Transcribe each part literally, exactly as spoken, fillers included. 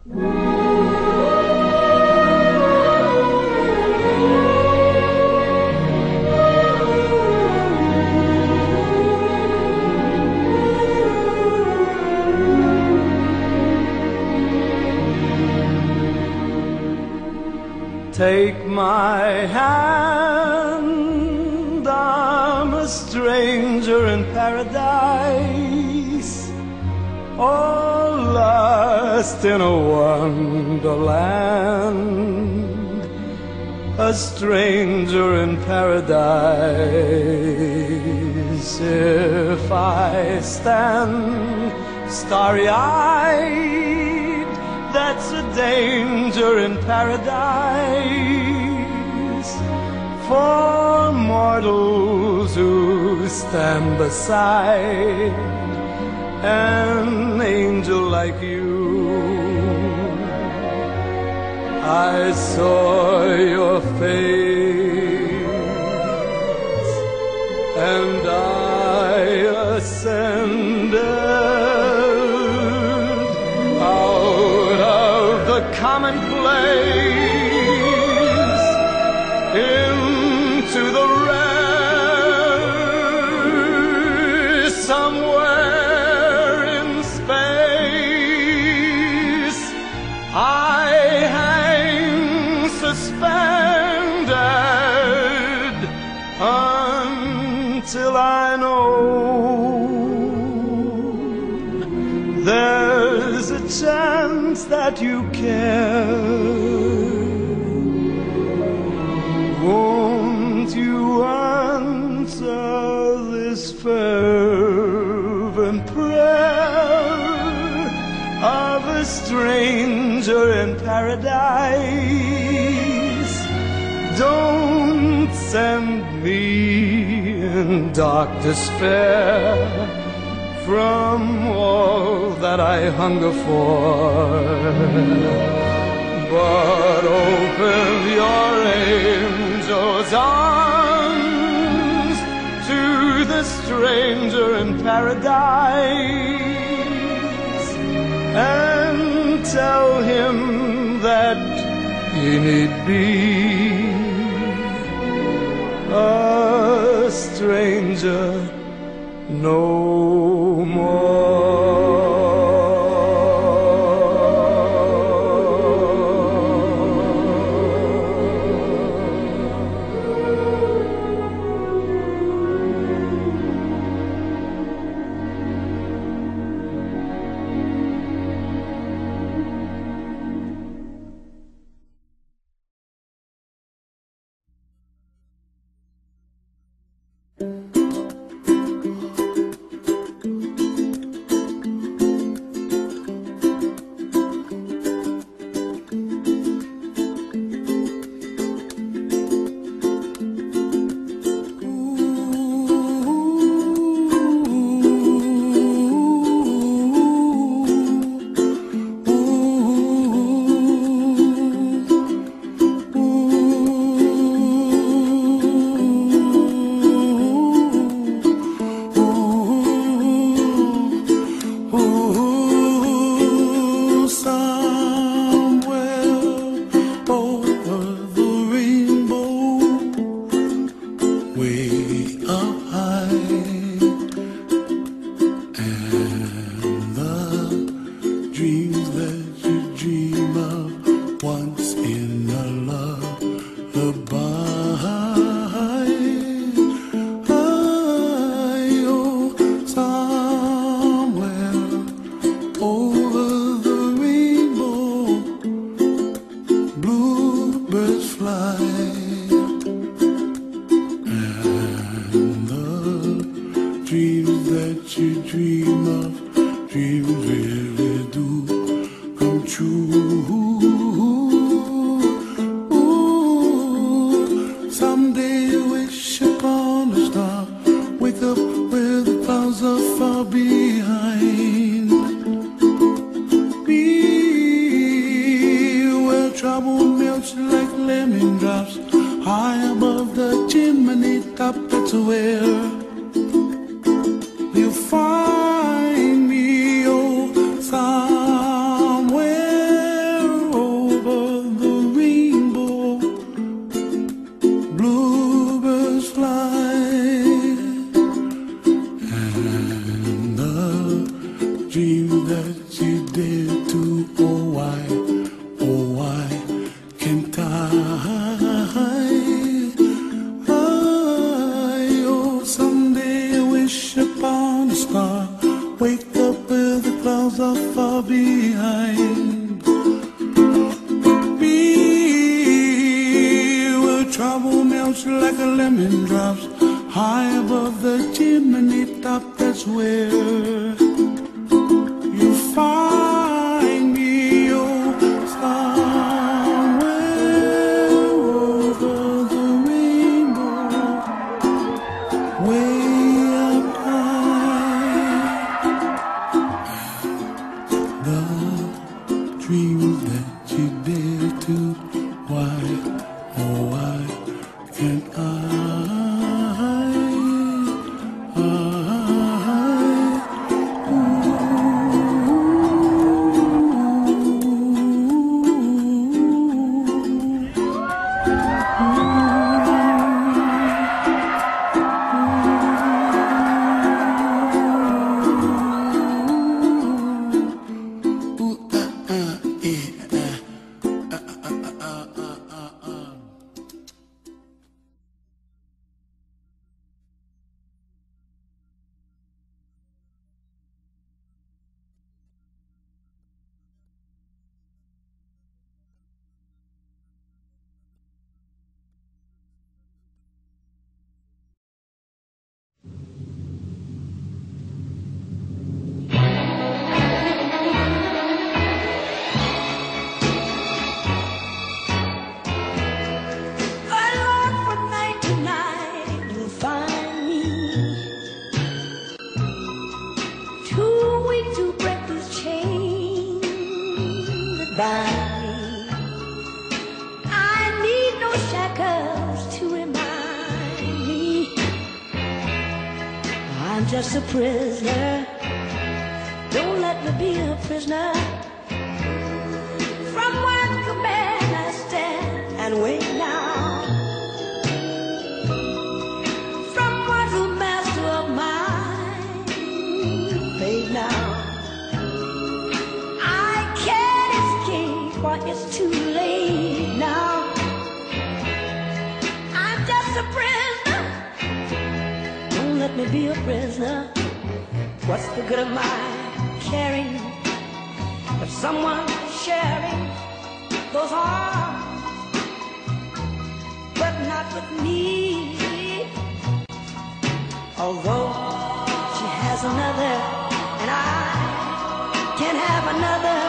Take my hand, I'm a stranger in paradise, all lost in a wonderland, a stranger in paradise. If I stand starry-eyed, that's a danger in paradise for mortals who stand beside an angel like you. I saw your face and I ascended out of the commonplace into the rare, somewhere in space I hang suspended until I know there's a chance that you care. Won't you answer this fervent prayer of a stranger in paradise? Don't send me in dark despair from all that I hunger for, but open your angel's arms to the stranger in paradise and tell him that he need be a stranger no more. Find me, oh, somewhere. time. Be where trouble melts like a lemon drops high above the chimney top. That's where you find me, oh, somewhere over the rainbow, way up high. The dreams that you dare to, why, oh why can't I? I need no shackles to remind me I'm just a prisoner. Don't let me be a prisoner. From one command I stand and wait now. From one who master of mine, fade now. It's too late now. I'm just a prisoner. Don't let me be a prisoner. What's the good of my caring if someone's sharing those arms, but not with me? Although she has another, and I can have another.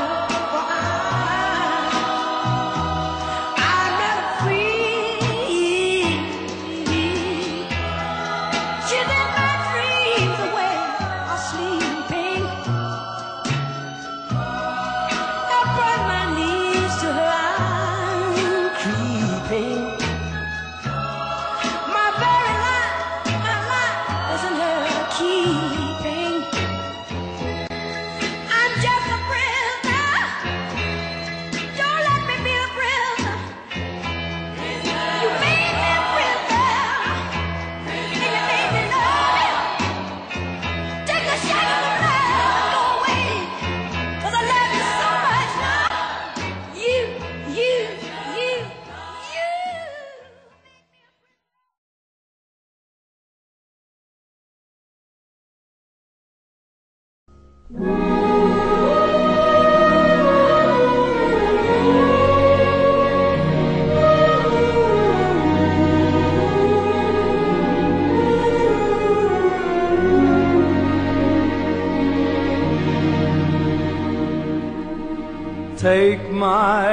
Take my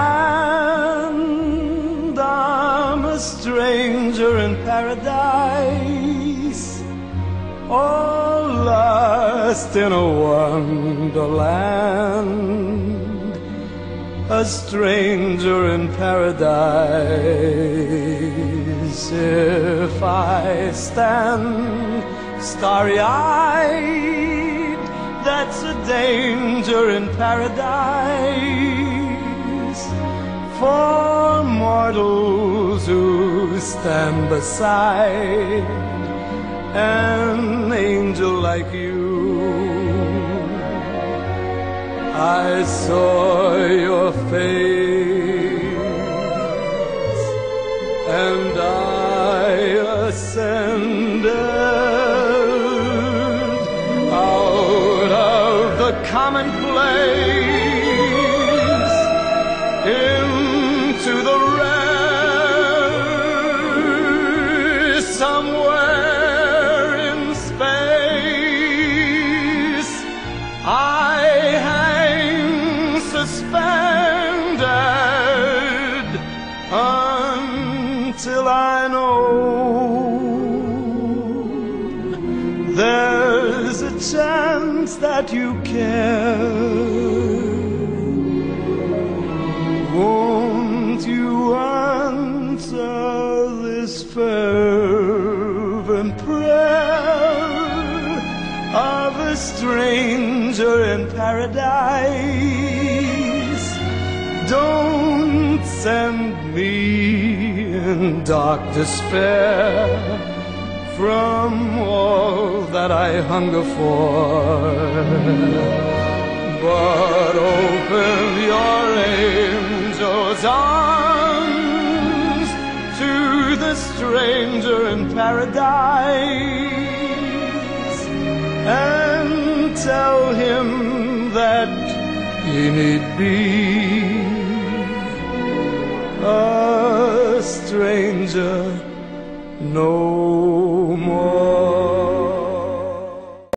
hand, I'm a stranger in paradise, all lost in a wonderland, a stranger in paradise. If I stand starry-eyed, that's a danger in paradise for mortals who stand beside an angel like you. I saw your face and I ascended out of the commonplace suspended until I know there's a chance that you care. Won't you answer this fervent prayer of a stranger in paradise? Don't send me in dark despair from all that I hunger for, but open your angel's arms to the stranger in paradise, and tell him that he need be a stranger no